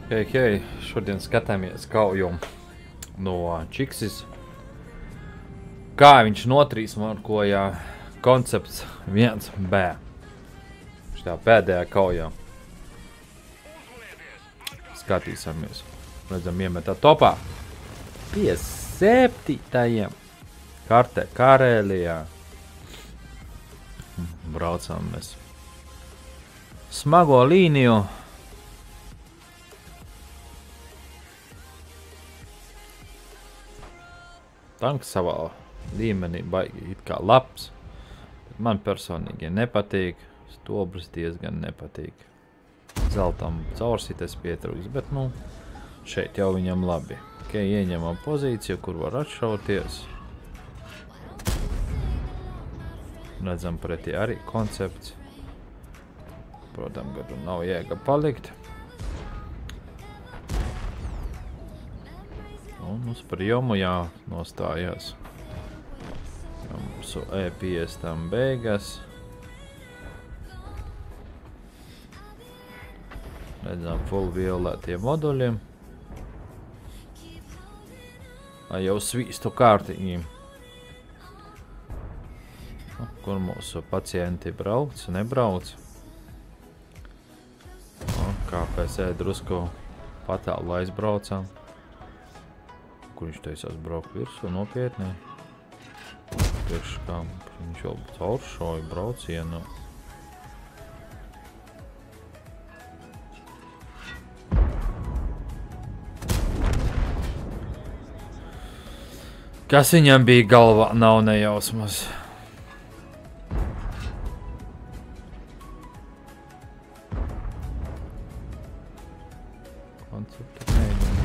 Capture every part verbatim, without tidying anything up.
Hei, hei, šodien skatāmies kauju no Čiksis. Kā viņš notrīsmarkoja koncepts viens B. Šitā pēdējā kaujā. Skatīsimies. Redzam, iemetā topā. Pie septītajiem. Kartē Karēlijā. Braucam mēs. Smago līniju. Tanks savā līmenī baigi it kā labs. Bet man personīgi nepatīk. Stobrs diezgan nepatīk. Zeltam caursites pietrūks, bet nu šeit jau viņam labi. Ok, ieņemam pozīciju, kur var atšauties. Redzam pretī arī koncepts. Protams, gadu nav jēga palikt. Un uz prijomu jānostājās. Mums E piecdesmit tam beigas. Redzam full violētie moduļi. Jau svīstu kārtīgi. Kur mūsu pacienti brauc, nebrauc. Kā pēc E drusku patālu aizbraucam. Kur viņš taisās braukt virsū nopietnē. Priekš kā viņš jau cauršoja braucienu. Kas viņam bija galvā, nav nejausmas. Konceptu mēģina.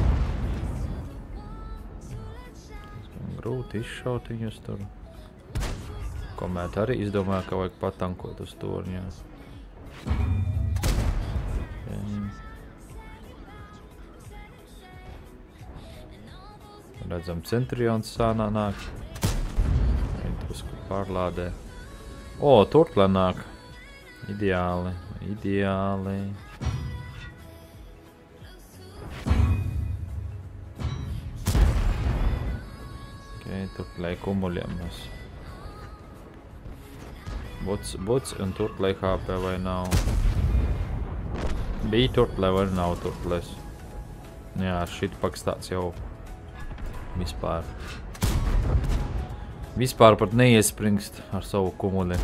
Grūti izšaut viņus tur. Komēt arī izdomāja, ka vajag patankot uz torņā. Redzam, Centurions sānā nāk. Viņi drusku pārlādē. O, turtle nāk. Ideāli, ideāli. Ok, turtlei kumuļiem mēs. Buts, buts un turtlei H P vai nav. Bija turtle vai nav turtles. Jā, šit paks tāds jau. Vispār. Vispār pat neiespringst ar savu kumuli.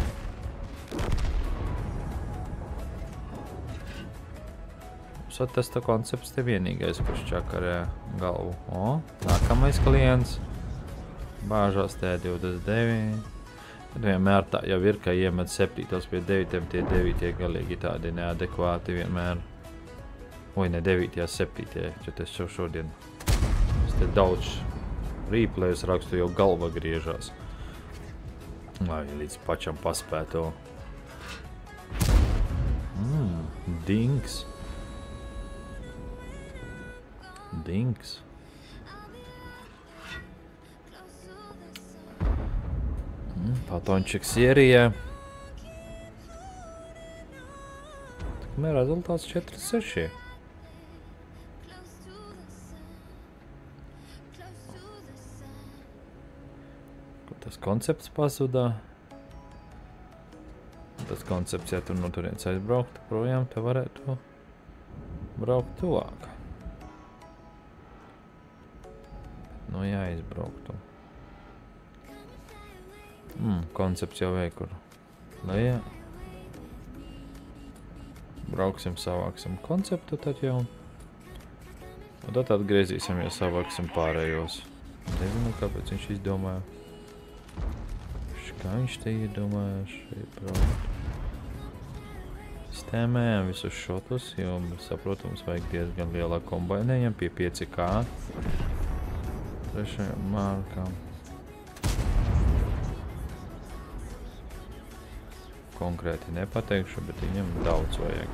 Satesta koncepts te vienīgais, kurš čakarē galvu. O, nākamais klients. Bāžās T divdesmit deviņi. Tad vienmēr tā jau ir, ka iemet septītos pie devītiem, tie devītie galīgi tādi neadekvāti vienmēr. Oi, ne devītie, septītie, jo tas jau šodien. Es te daudz replays rakstu, jau galva griežās. Lai līdz pačam paspēto. Mm, dings. Dings. Mm, patončiks ierijā. Tikmēr rezultāts četri seši. Tas koncepts pazudā. Tas koncepts, ja tur no turienes aizbraukt projām, te varētu braukt tuvāk. Nu, jāizbrauktu. Mm, koncepts jau veikur. Lejā. Brauksim, savāksim konceptu tad jau. Un tad atgriezīsimies, savāksim pārējos. Nezinu, kāpēc viņš izdomāja. Kā viņš te iedomāja šeit braukt. Stēmējam visus šotus, jo, saprotams, vajag diezgan lielā kombainējam pie pieci K. Trešajām mārkām. Konkrēti nepateikšu, bet viņam daudz vajag.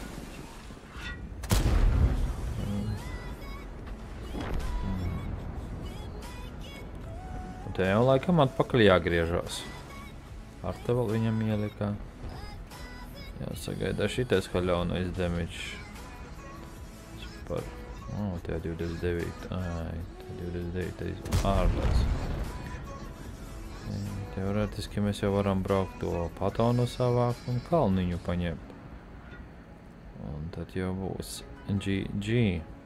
Te jau laikam atpakaļ jāgriežās. Ar te vēl viņam ielikā. Jāsagaida šitais haļaunais damage. par... O, tie divdesmit deviņi. Ai, tie divdesmit deviņi ārlēs. Teorētiski mēs jau varam braukt to patonu savāk un kalniņu paņemt. Un tad jau būs G G.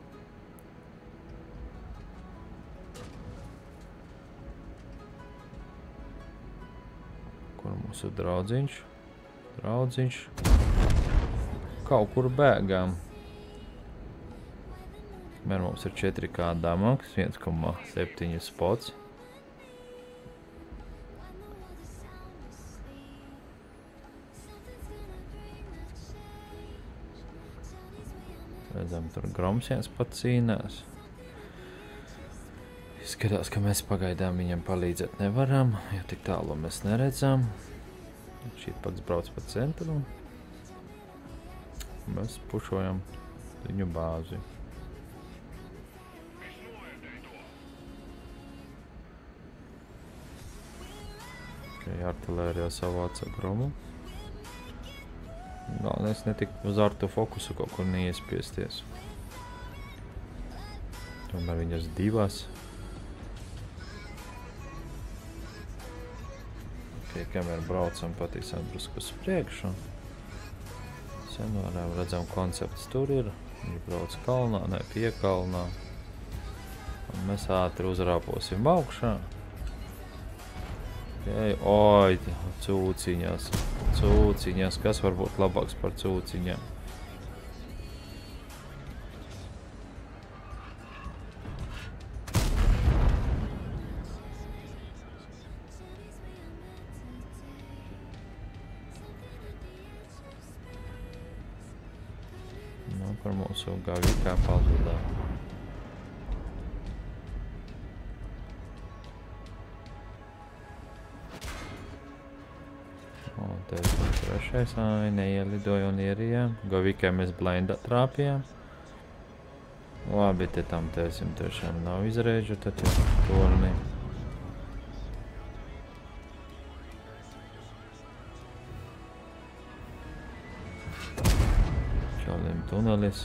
Kur mūsu draudziņš? Draudziņš. Kaut kur bēgām. Mēr mums ir četri K damaks, viens koma septiņi spots. Redzam, tur Gromsiens pat cīnās. Izskatās, ka mēs pagaidām viņam palīdzēt nevaram, jo tik tālu mēs neredzam. Šī pats brauc pa centru. Mēs pušojam viņu bāzi. Okay, artilērijā savāca Gromu. Galvenais netik uz artu fokusu kaut kur neiespiesties. Tomēr viņas divas. Okay, kamēr braucam patīsam drusku uz priekšu. Sen varam redzam koncepts tur ir. Viņi brauc kalnā, ne pie kalnā. Un mēs ātri uzrāposim augšā. Okay. Oi, cūciņās. Cūciņās. Kas var būt labāks par cūciņām? Nu, par mūsu gavikā pazudā. Un te ir trešais, ai, neielidoja un ierijām. Gavikai mēs blindā trāpījām. Labi, te tam tēsim tiešām nav izreidžu, tad jau torni. Čalim tunelis.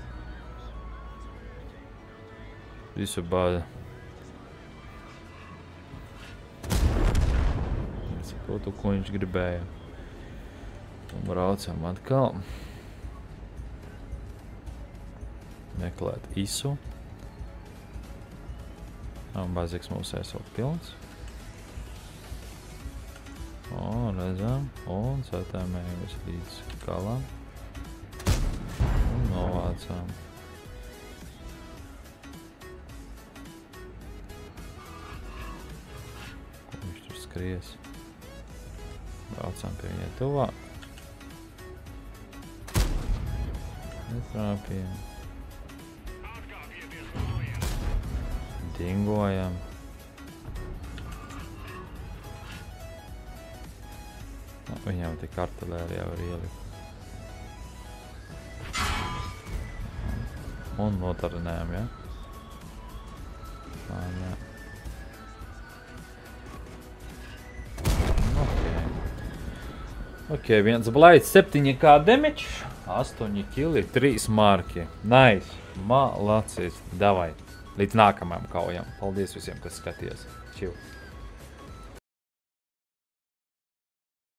Visu bāzi. Saprotu, ko viņš gribēja. Un braucam atkal. Meklēt isu. Un baziks mums esot pilns. O, redzam. Un satēmējamies līdz galam. Un novācām. Ko viņš tur skries? Braucam pie viņai tuvāk. Netrāpījām. Dingojam. Nu, viņam tik artilērijā var ielikt. Un notarinējam, ja? Tā, jā. Ok, viens blaids, septiņi K damage, astoņi kili, trīs marki. Nice, malacis, davai. Līdz nākamajam kaujam. Paldies visiem, kas skatījās. Čiu.